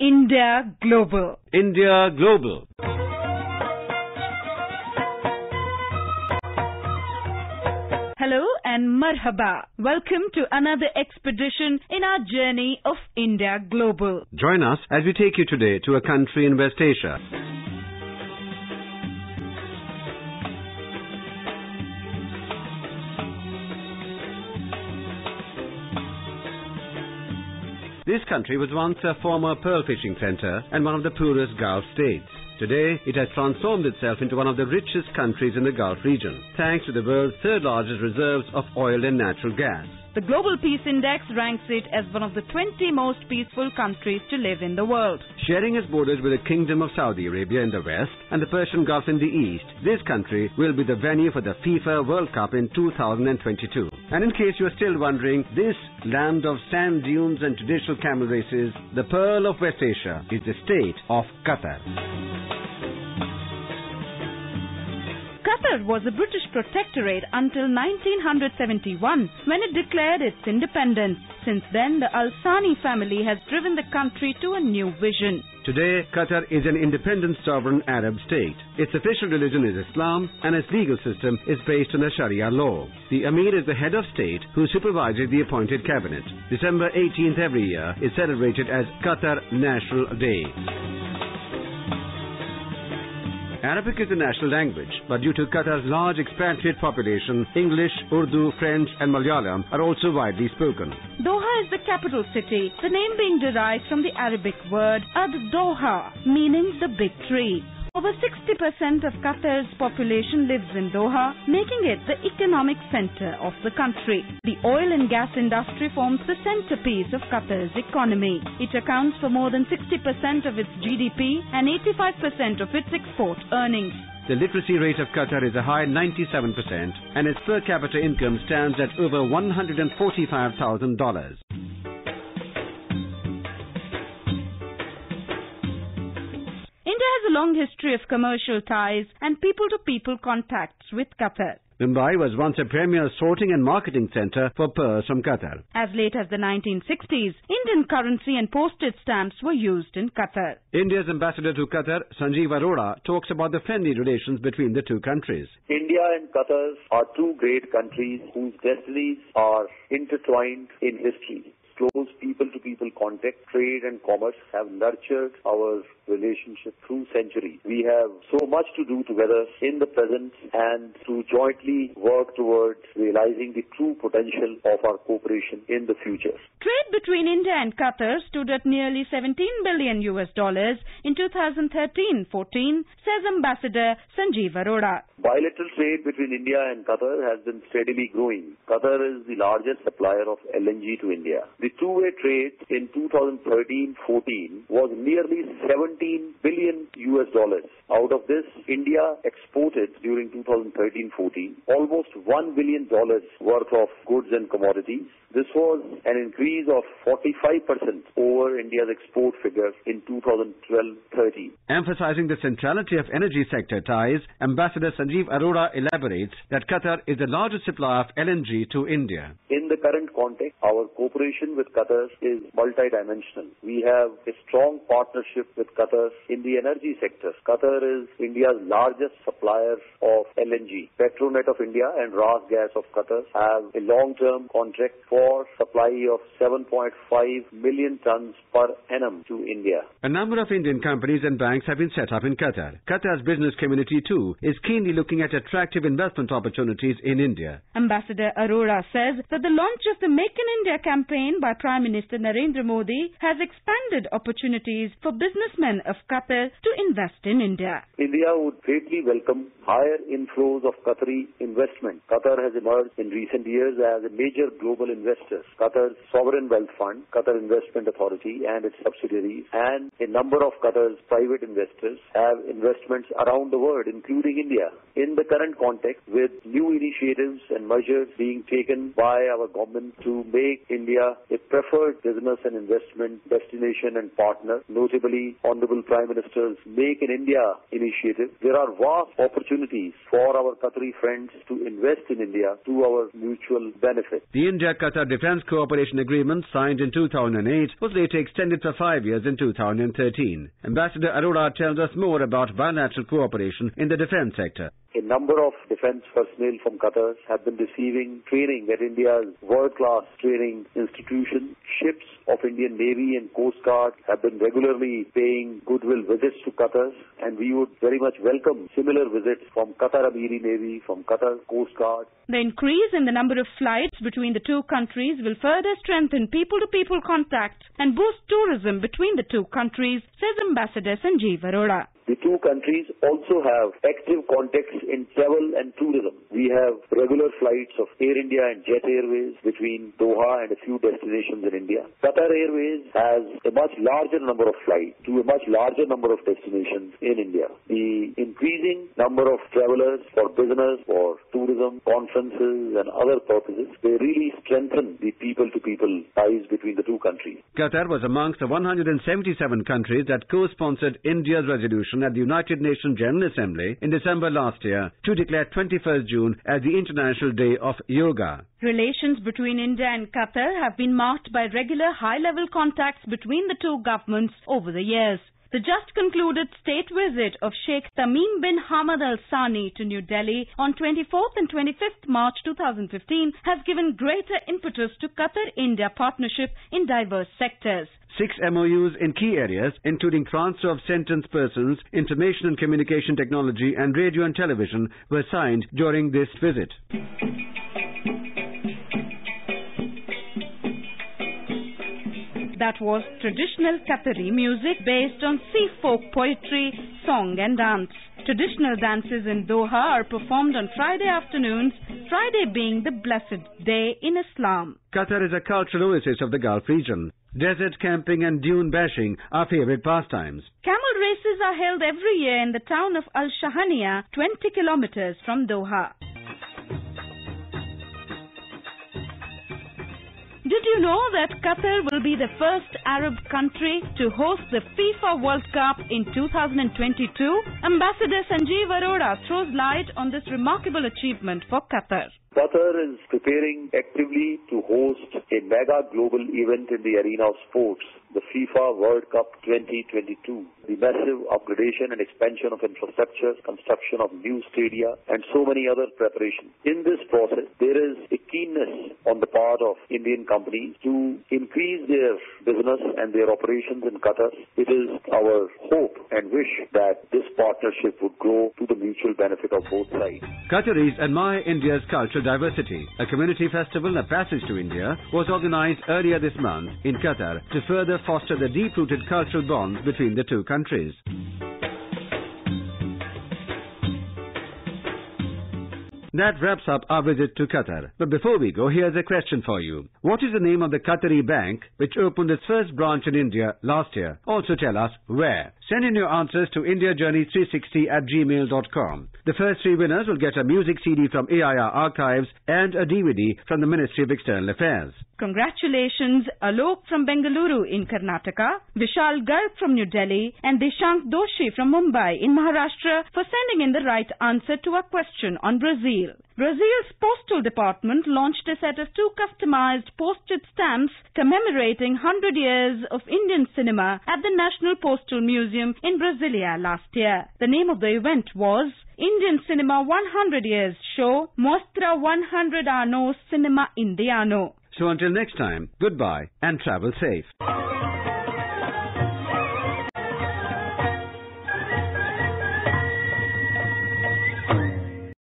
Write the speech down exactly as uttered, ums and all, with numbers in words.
India Global. India Global. Hello and marhaba. Welcome to another expedition in our journey of India Global. Join us as we take you today to a country in West Asia. This country was once a former pearl fishing center and one of the poorest Gulf states. Today, it has transformed itself into one of the richest countries in the Gulf region, thanks to the world's third largest reserves of oil and natural gas. The Global Peace Index ranks it as one of the twenty most peaceful countries to live in the world. Sharing its borders with the Kingdom of Saudi Arabia in the west and the Persian Gulf in the east, this country will be the venue for the FIFA World Cup in two thousand twenty-two. And in case you are still wondering, this land of sand dunes and traditional camel races, the pearl of West Asia, is the state of Qatar. Qatar was a British protectorate until nineteen seventy-one, when it declared its independence. Since then, the Al Thani family has driven the country to a new vision. Today, Qatar is an independent sovereign Arab state. Its official religion is Islam and its legal system is based on the Sharia law. The Emir is the head of state who supervises the appointed cabinet. December eighteenth every year is celebrated as Qatar National Day. Arabic is the national language, but due to Qatar's large expatriate population, English, Urdu, French and Malayalam are also widely spoken. Doha is the capital city, the name being derived from the Arabic word ad-Doha, meaning the big tree. Over sixty percent of Qatar's population lives in Doha, making it the economic center of the country. The oil and gas industry forms the centerpiece of Qatar's economy. It accounts for more than sixty percent of its G D P and eighty-five percent of its export earnings. The literacy rate of Qatar is a high ninety-seven percent and its per capita income stands at over one hundred forty-five thousand dollars. India has a long history of commercial ties and people-to-people contacts with Qatar. Mumbai was once a premier sorting and marketing center for pearls from Qatar. As late as the nineteen sixties, Indian currency and postage stamps were used in Qatar. India's ambassador to Qatar, Sanjeev Arora, talks about the friendly relations between the two countries. India and Qatar are two great countries whose destinies are intertwined in history. Close people-to-people contact, trade and commerce have nurtured our relationship through centuries. We have so much to do together in the present and to jointly work towards realizing the true potential of our cooperation in the future. Trade between India and Qatar stood at nearly seventeen billion U S dollars in two thousand thirteen fourteen, says Ambassador Sanjeev Arora. Bilateral trade between India and Qatar has been steadily growing. Qatar is the largest supplier of L N G to India. The two-way trade in two thousand thirteen fourteen was nearly seventeen billion U S dollars. Out of this, India exported during two thousand thirteen fourteen almost one billion dollars worth of goods and commodities. This was an increase of forty-five percent over India's export figures in two thousand twelve thirteen. Emphasizing the centrality of energy sector ties, Ambassador Sanjeev Arora elaborates that Qatar is the largest supplier of L N G to India. In the current context, our cooperation with Qatar is multidimensional. We have a strong partnership with Qatar in the energy sector. Qatar is India's largest supplier of L N G. Petronet of India and RasGas of Qatar have a long-term contract for For supply of seven point five million tons per annum to India. A number of Indian companies and banks have been set up in Qatar. Qatar's business community too is keenly looking at attractive investment opportunities in India. Ambassador Arora says that the launch of the Make in India campaign by Prime Minister Narendra Modi has expanded opportunities for businessmen of Qatar to invest in India. India would greatly welcome higher inflows of Qatari investment. Qatar has emerged in recent years as a major global investor. Qatar's Sovereign Wealth Fund, Qatar Investment Authority and its subsidiaries, and a number of Qatar's private investors have investments around the world, including India. In the current context, with new initiatives and measures being taken by our government to make India a preferred business and investment destination and partner, notably Honorable Prime Minister's Make in India initiative, there are vast opportunities for our Qatari friends to invest in India to our mutual benefit. The India-Qatar Defence Cooperation Agreement, signed in two thousand eight, was later extended for five years in two thousand thirteen. Ambassador Arora tells us more about bilateral cooperation in the defence sector. A number of defence personnel from Qatar have been receiving training at India's world-class training institution. Ships of Indian Navy and Coast Guard have been regularly paying goodwill visits to Qatar, and we would very much welcome similar visits from Qatar Amiri Navy, from Qatar Coast Guard. The increase in the number of flights between the two countries will further strengthen people-to-people contact and boost tourism between the two countries, says Ambassador Sanjeev Arora. The two countries also have active contacts in travel and tourism. We have regular flights of Air India and Jet Airways between Doha and a few destinations in India. Qatar Airways has a much larger number of flights to a much larger number of destinations in India. The increasing number of travelers for business, for tourism, conferences and other purposes, they really strengthen the people-to-people ties between the two countries. Qatar was amongst the one hundred seventy-seven countries that co-sponsored India's resolution at the United Nations General Assembly in December last year to declare twenty-first June as the International Day of Yoga. Relations between India and Qatar have been marked by regular high-level contacts between the two governments over the years. The just concluded state visit of Sheikh Tamim bin Hamad Al Thani to New Delhi on twenty-fourth and twenty-fifth March two thousand fifteen has given greater impetus to Qatar-India partnership in diverse sectors. Six M O Us in key areas, including transfer of sentenced persons, information and communication technology and radio and television, were signed during this visit. That was traditional Qatari music based on sea folk poetry, song and dance. Traditional dances in Doha are performed on Friday afternoons, Friday being the blessed day in Islam. Qatar is a cultural oasis of the Gulf region. Desert camping and dune bashing are favorite pastimes. Camel races are held every year in the town of Al Shahaniya, twenty kilometers from Doha. Did you know that Qatar will be the first Arab country to host the FIFA World Cup in two thousand twenty-two? Ambassador Sanjeev Arora throws light on this remarkable achievement for Qatar. Qatar is preparing actively to host a mega global event in the arena of sports, the FIFA World Cup twenty twenty-two. The massive upgradation and expansion of infrastructure, construction of new stadia, and so many other preparations. In this process, there is a keenness on the part of Indian companies to increase their business and their operations in Qatar. It is our hope and wish that this partnership would grow to the mutual benefit of both sides. Qataris admire India's cultural diversity. A community festival, A Passage to India, was organized earlier this month in Qatar to further foster the deep-rooted cultural bonds between the two countries. That wraps up our visit to Qatar. But before we go, here's a question for you. What is the name of the Qatari bank which opened its first branch in India last year? Also tell us where. Send in your answers to India Journey three sixty at gmail dot com. The first three winners will get a music C D from A I R Archives and a D V D from the Ministry of External Affairs. Congratulations Alok from Bengaluru in Karnataka, Vishal Garg from New Delhi and Deshank Doshi from Mumbai in Maharashtra for sending in the right answer to our question on Brazil. Brazil's Postal Department launched a set of two customized postage stamps commemorating one hundred years of Indian cinema at the National Postal Museum in Brasilia last year. The name of the event was Indian Cinema one hundred Years Show Mostra one hundred Anno Cinema Indiano. So until next time, goodbye and travel safe.